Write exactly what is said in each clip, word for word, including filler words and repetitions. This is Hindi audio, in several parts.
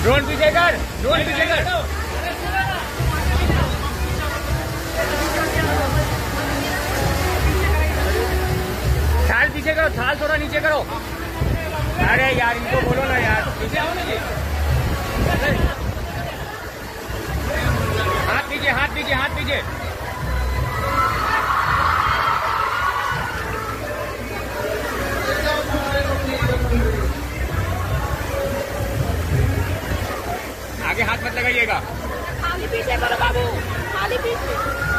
ड्रोन पीछे कर, ड्रोन पीछे कर। थाल पीछे करो, थाल थोड़ा नीचे करो। अरे यार इनको बोलो ना यार, पीछे आओ ना जी। हाथ पीछे, हाथ पीछे, हाथ पीछे। आगे हाथ मत लगाइएगा। खाली पीछे करो बाबू, खाली पीछे।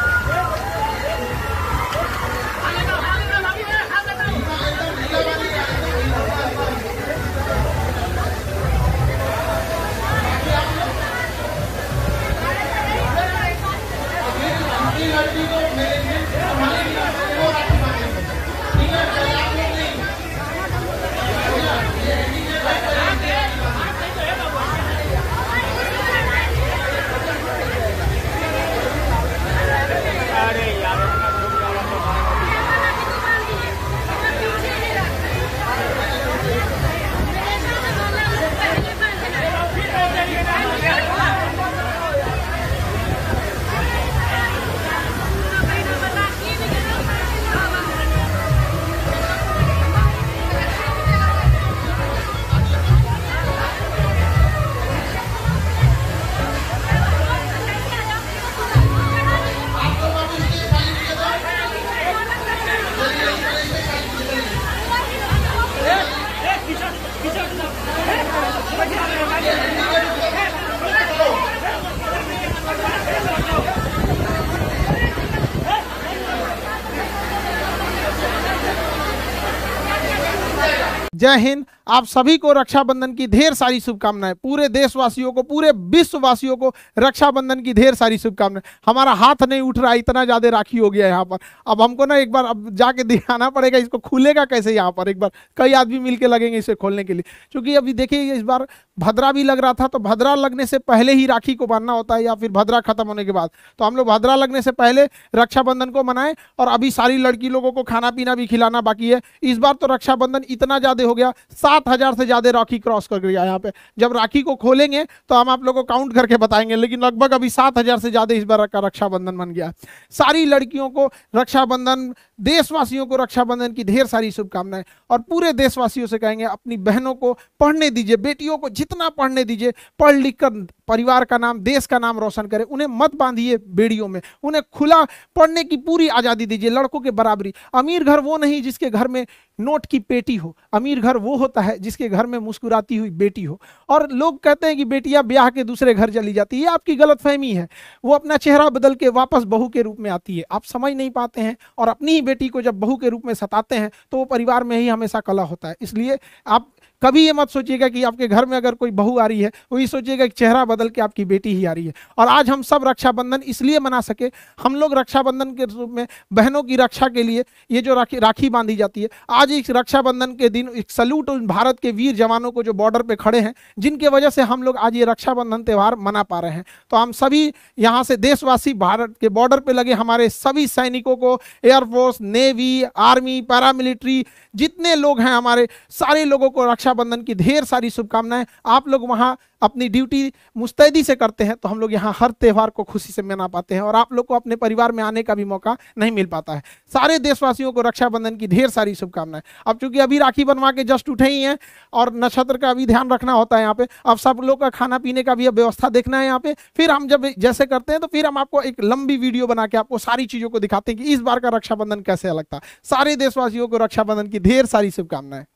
जय हिंद। आप सभी को रक्षाबंधन की ढेर सारी शुभकामनाएं। पूरे देशवासियों को, पूरे विश्ववासियों को रक्षाबंधन की ढेर सारी शुभकामनाएं। हमारा हाथ नहीं उठ रहा, इतना ज्यादा राखी हो गया यहाँ पर। अब हमको ना एक बार अब जाके दिखाना पड़ेगा इसको खुलेगा कैसे यहाँ पर। एक बार कई आदमी मिलके लगेंगे इसे खोलने के लिए, क्योंकि अभी देखिए इस बार भद्रा भी लग रहा था, तो भद्रा लगने से पहले ही राखी को बांधना होता है या फिर भद्रा खत्म होने के बाद। तो हम लोग भद्रा लगने से पहले रक्षाबंधन को मनाएं, और अभी सारी लड़की लोगों को खाना पीना भी खिलाना बाकी है। इस बार तो रक्षाबंधन इतना ज्यादा हो गया, सात हजार से ज्यादा राखी क्रॉस कर गया यहाँ पे। जब राखी को खोलेंगे तो हम आप लोगों को काउंट करके बताएंगे, लेकिन लगभग अभी सात हजार से ज्यादा इस बार का रक्षाबंधन बन गया। सारी लड़कियों को रक्षाबंधन, देशवासियों को रक्षाबंधन की ढेर सारी शुभकामनाएं। और पूरे देशवासियों से कहेंगे अपनी बहनों को पढ़ने दीजिए, बेटियों को जितना पढ़ने दीजिए, पढ़ लिख कर परिवार का नाम, देश का नाम रोशन करें। उन्हें मत बांधिए बेड़ियों में, उन्हें खुला पढ़ने की पूरी आजादी दीजिए, लड़कों के बराबरी। अमीर घर वो नहीं जिसके घर में नोट की पेटी हो, अमीर घर वो होता है जिसके घर में मुस्कुराती हुई बेटी हो। और लोग कहते हैं कि बेटियां ब्याह के दूसरे घर चली जाती है, ये आपकी गलतफहमी है। वो अपना चेहरा बदल के वापस बहू के रूप में आती है, आप समझ नहीं पाते हैं। और अपनी ही बेटी को जब बहू के रूप में सताते हैं तो वो परिवार में ही हमेशा कलह होता है। इसलिए आप कभी ये मत सोचिएगा कि आपके घर में अगर कोई बहू आ रही है, वही सोचिएगा कि चेहरा बदल के आपकी बेटी ही आ रही है। और आज हम सब रक्षाबंधन इसलिए मना सके, हम लोग रक्षाबंधन के रूप में बहनों की रक्षा के लिए ये जो राखी राखी बांधी जाती है, आज इस रक्षाबंधन के दिन एक सल्यूट उन भारत के वीर जवानों को जो बॉर्डर पे खड़े हैं, जिनके वजह से हम लोग आज ये रक्षाबंधन त्यौहार मना पा रहे हैं। तो हम सभी यहाँ से देशवासी, भारत के बॉर्डर पे लगे हमारे सभी सैनिकों को, एयरफोर्स, नेवी, आर्मी, पैरामिलिट्री, जितने लोग हैं हमारे सारे लोगों को रक्षाबंधन की ढेर सारी शुभकामनाएं। आप लोग वहां अपनी ड्यूटी मुस्तैदी से करते हैं, तो हम लोग यहाँ हर त्यौहार को खुशी से मना पाते हैं, और आप लोग को अपने परिवार में आने का भी मौका नहीं मिल पाता है। सारे देशवासियों को रक्षाबंधन की ढेर सारी शुभकामनाएं। अब चूंकि अभी राखी बनवा के जस्ट उठे ही हैं, और नक्षत्र का भी ध्यान रखना होता है यहाँ पे। अब सब लोग का खाना पीने का भी व्यवस्था देखना है यहाँ पे। फिर हम जब जैसे करते हैं तो फिर हम आपको एक लंबी वीडियो बना के आपको सारी चीजों को दिखाते हैं कि इस बार का रक्षाबंधन कैसे अलग था। सारे देशवासियों को रक्षाबंधन की ढेर सारी शुभकामनाएं।